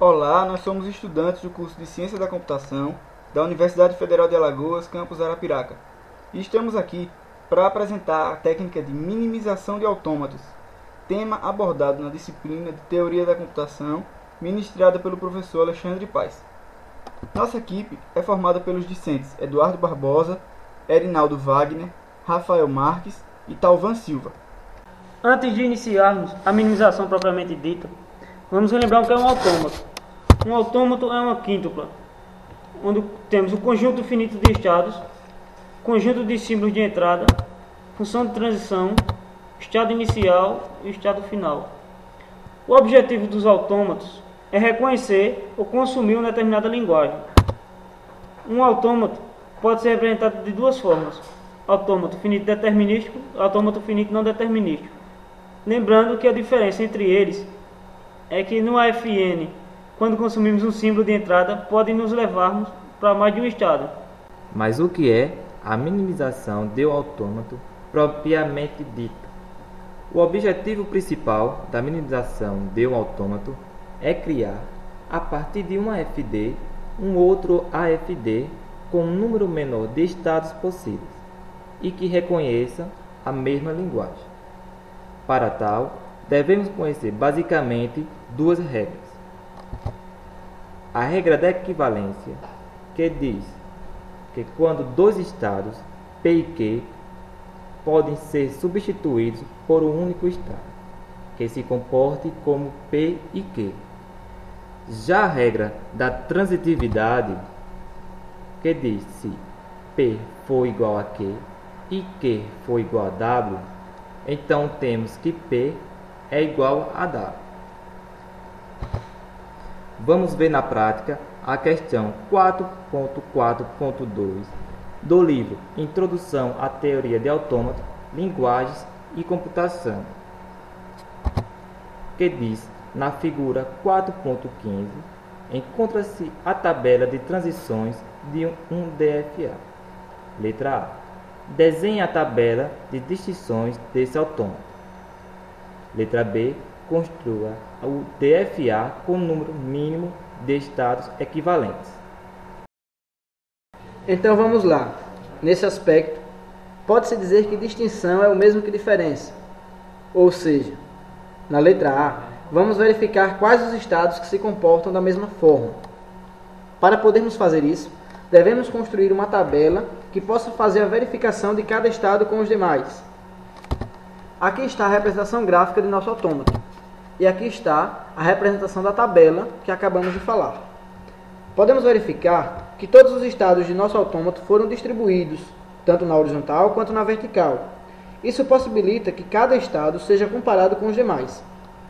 Olá, nós somos estudantes do curso de Ciência da Computação da Universidade Federal de Alagoas, campus Arapiraca. E estamos aqui para apresentar a técnica de minimização de autômatos, tema abordado na disciplina de Teoria da Computação, ministrada pelo professor Alexandre Paes. Nossa equipe é formada pelos discentes Eduardo Barbosa, Erinaldo Wagner, Rafael Marques e Talvan Silva. Antes de iniciarmos a minimização propriamente dita, vamos relembrar o que é um autômato. Um autômato é uma quíntupla, onde temos o conjunto finito de estados, conjunto de símbolos de entrada, função de transição, estado inicial e estado final. O objetivo dos autômatos é reconhecer ou consumir uma determinada linguagem. Um autômato pode ser representado de duas formas: autômato finito determinístico e autômato finito não determinístico. Lembrando que a diferença entre eles é que no AFN, quando consumimos um símbolo de entrada, pode nos levarmos para mais de um estado. Mas o que é a minimização de um autômato propriamente dita? O objetivo principal da minimização de um autômato é criar, a partir de um AFD, um outro AFD com um número menor de estados possíveis e que reconheça a mesma linguagem. Para tal, devemos conhecer basicamente duas regras. A regra da equivalência, que diz que quando dois estados, P e Q, podem ser substituídos por um único estado, que se comporte como P e Q. Já a regra da transitividade, que diz se P for igual a Q e Q for igual a W, então temos que P é igual a W. Vamos ver na prática a questão 4.4.2 do livro Introdução à Teoria de Autômatos, Linguagens e Computação, que diz na figura 4.15, encontra-se a tabela de transições de um DFA. Letra A. Desenhe a tabela de distinções desse autômato. Letra B. Construa o DFA com número mínimo de estados equivalentes. Então vamos lá. Nesse aspecto, pode-se dizer que distinção é o mesmo que diferença. Ou seja, na letra A, vamos verificar quais os estados que se comportam da mesma forma. Para podermos fazer isso, devemos construir uma tabela que possa fazer a verificação de cada estado com os demais. Aqui está a representação gráfica de nosso autômato. E aqui está a representação da tabela que acabamos de falar. Podemos verificar que todos os estados de nosso autômato foram distribuídos, tanto na horizontal quanto na vertical. Isso possibilita que cada estado seja comparado com os demais.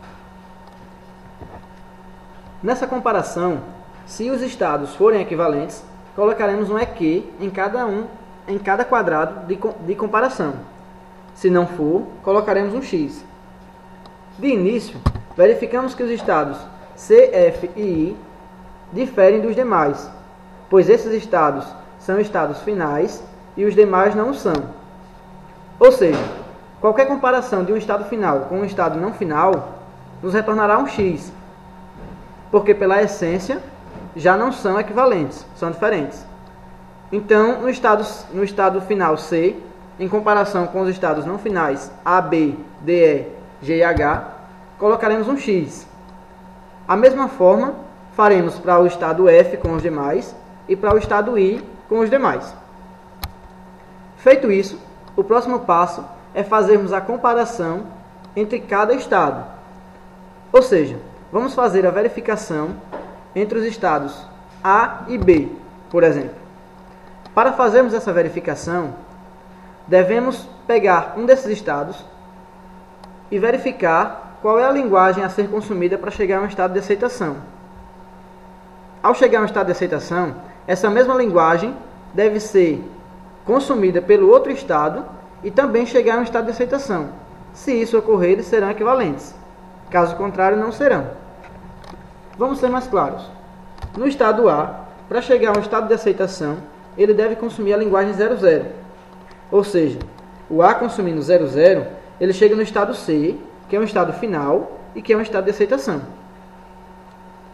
Nessa comparação, se os estados forem equivalentes, colocaremos um EQ em cada quadrado de comparação. Se não for, colocaremos um X. De início, verificamos que os estados C, F e I diferem dos demais, pois esses estados são estados finais e os demais não o são. Ou seja, qualquer comparação de um estado final com um estado não final nos retornará um X, porque pela essência já não são equivalentes, são diferentes. Então, no estado final C, em comparação com os estados não finais A, B, D, E, G e H, colocaremos um X. A mesma forma, faremos para o estado F com os demais e para o estado I com os demais. Feito isso, o próximo passo é fazermos a comparação entre cada estado. Ou seja, vamos fazer a verificação entre os estados A e B, por exemplo. Para fazermos essa verificação, devemos pegar um desses estados e verificar qual é a linguagem a ser consumida para chegar a um estado de aceitação. Ao chegar a um estado de aceitação, essa mesma linguagem deve ser consumida pelo outro estado e também chegar a um estado de aceitação. Se isso ocorrer, eles serão equivalentes. Caso contrário, não serão. Vamos ser mais claros. No estado A, para chegar a um estado de aceitação, ele deve consumir a linguagem 00. Ou seja, o A consumindo 00, ele chega no estado C, que é um estado final e que é um estado de aceitação.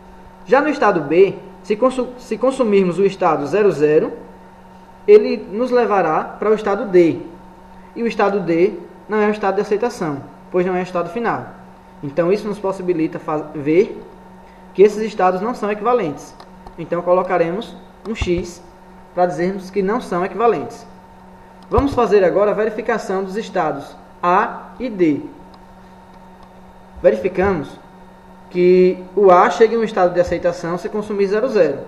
Já no estado B, se consumirmos o estado 00, ele nos levará para o estado D. E o estado D não é um estado de aceitação, pois não é um estado final. Então isso nos possibilita ver que esses estados não são equivalentes. Então colocaremos um X para dizermos que não são equivalentes. Vamos fazer agora a verificação dos estados A e D. Verificamos que o A chega em um estado de aceitação se consumir 00.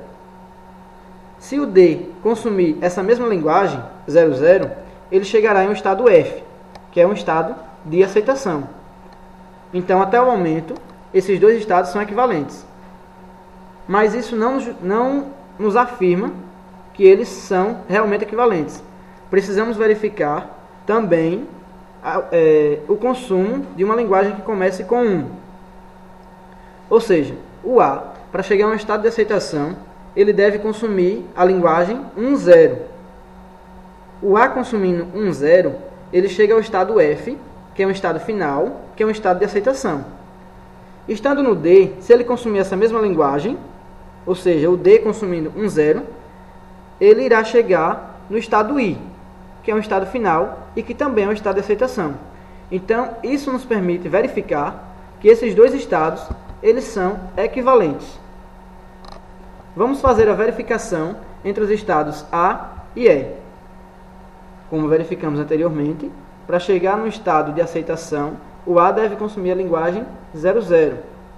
Se o D consumir essa mesma linguagem, 00, ele chegará em um estado F, que é um estado de aceitação. Então, até o momento, esses dois estados são equivalentes. Mas isso não nos afirma que eles são realmente equivalentes. Precisamos verificar também o consumo de uma linguagem que comece com 1. Ou seja, o A, para chegar a um estado de aceitação, ele deve consumir a linguagem 10. O A consumindo 10, ele chega ao estado F, que é um estado final, que é um estado de aceitação. Estando no D, se ele consumir essa mesma linguagem, ou seja, o D consumindo 10, ele irá chegar no estado I, que é um estado final e que também é um estado de aceitação. Então, isso nos permite verificar que esses dois estados eles são equivalentes. Vamos fazer a verificação entre os estados A e E. Como verificamos anteriormente, para chegar no estado de aceitação, o A deve consumir a linguagem 00.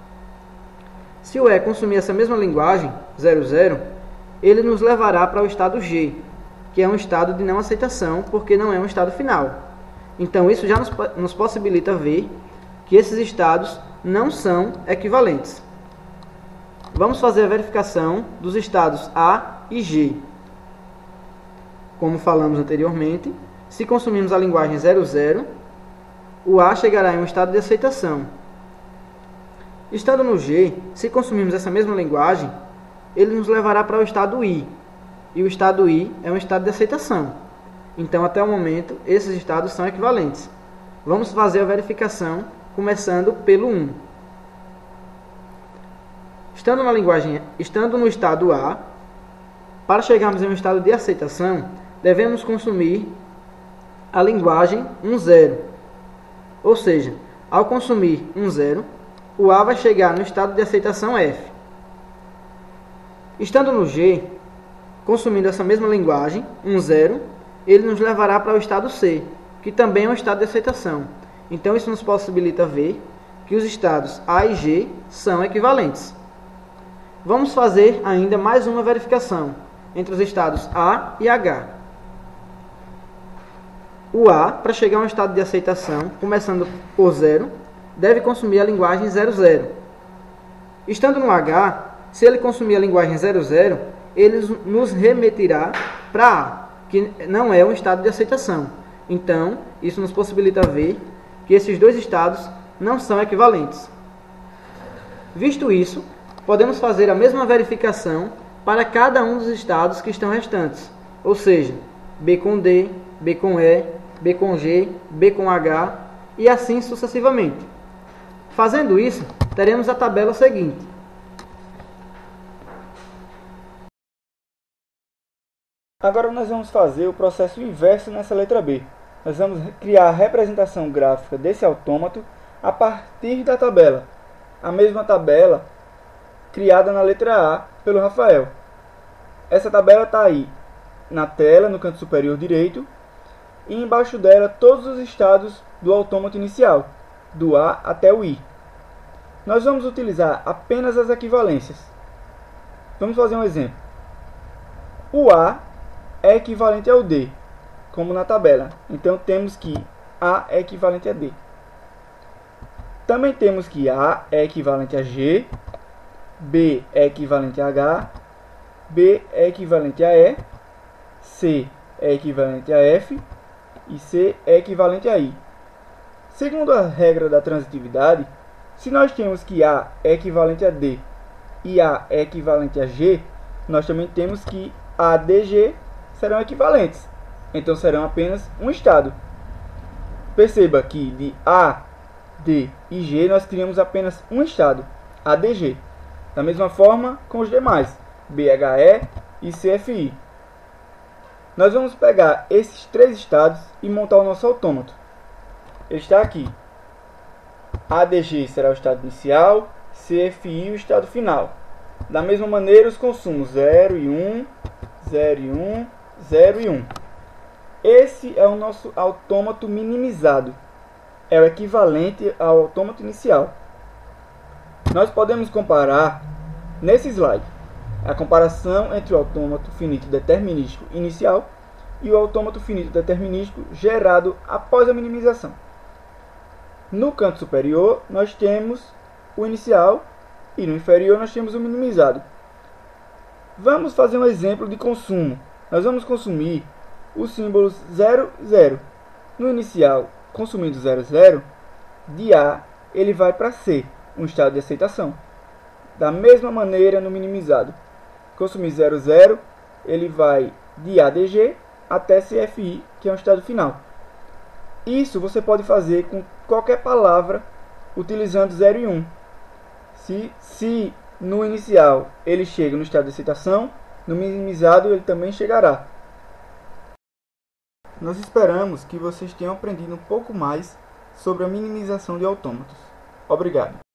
Se o E consumir essa mesma linguagem, 00, ele nos levará para o estado G, que é um estado de não aceitação, porque não é um estado final. Então, isso já nos possibilita ver que esses estados não são equivalentes. Vamos fazer a verificação dos estados A e G. Como falamos anteriormente, se consumirmos a linguagem 00, o A chegará em um estado de aceitação. Estando no G, se consumirmos essa mesma linguagem, ele nos levará para o estado I. E o estado I é um estado de aceitação. Então, até o momento, esses estados são equivalentes. Vamos fazer a verificação começando pelo 1. Estando no estado A, para chegarmos em um estado de aceitação, devemos consumir a linguagem 10. Ou seja, ao consumir 10, o A vai chegar no estado de aceitação F. Estando no G, consumindo essa mesma linguagem, 10, ele nos levará para o estado C, que também é um estado de aceitação. Então, isso nos possibilita ver que os estados A e G são equivalentes. Vamos fazer ainda mais uma verificação entre os estados A e H. O A, para chegar a um estado de aceitação, começando por 0, deve consumir a linguagem 00. Estando no H, se ele consumir a linguagem 00, ele nos remeterá para A, que não é um estado de aceitação. Então, isso nos possibilita ver que esses dois estados não são equivalentes. Visto isso, podemos fazer a mesma verificação para cada um dos estados que estão restantes, ou seja, B com D, B com E, B com G, B com H e assim sucessivamente. Fazendo isso, teremos a tabela seguinte. Agora nós vamos fazer o processo inverso nessa letra B. Nós vamos criar a representação gráfica desse autômato a partir da tabela. A mesma tabela criada na letra A pelo Rafael. Essa tabela está aí na tela, no canto superior direito, e embaixo dela todos os estados do autômato inicial, do A até o I. Nós vamos utilizar apenas as equivalências. Vamos fazer um exemplo. O A é equivalente ao D, como na tabela. Então temos que A é equivalente a D. Também temos que A é equivalente a G, B é equivalente a H, B é equivalente a E, C é equivalente a F e C é equivalente a I. Segundo a regra da transitividade, se nós temos que A é equivalente a D e A é equivalente a G, nós também temos que A, D, G serão equivalentes. Então serão apenas um estado. Perceba que de A, D e G nós criamos apenas um estado, ADG. Da mesma forma com os demais, BHE e CFI. Nós vamos pegar esses três estados e montar o nosso autômato. Ele está aqui. ADG será o estado inicial, CFI o estado final. Da mesma maneira, os consumos 0 e 1, 0 e 1, 0 e 1. Esse é o nosso autômato minimizado. É o equivalente ao autômato inicial. Nós podemos comparar, nesse slide, a comparação entre o autômato finito determinístico inicial e o autômato finito determinístico gerado após a minimização. No canto superior, nós temos o inicial e no inferior nós temos o minimizado. Vamos fazer um exemplo de consumo. Nós vamos consumir os símbolos 0, 0. No inicial, consumindo 0, 0, de A ele vai para C, um estado de aceitação. Da mesma maneira no minimizado. Consumir 0, 0, ele vai de ADG até CFI, que é um estado final. Isso você pode fazer com qualquer palavra utilizando 0 e 1. Se no inicial ele chega no estado de aceitação, no minimizado ele também chegará. Nós esperamos que vocês tenham aprendido um pouco mais sobre a minimização de autômatos. Obrigado.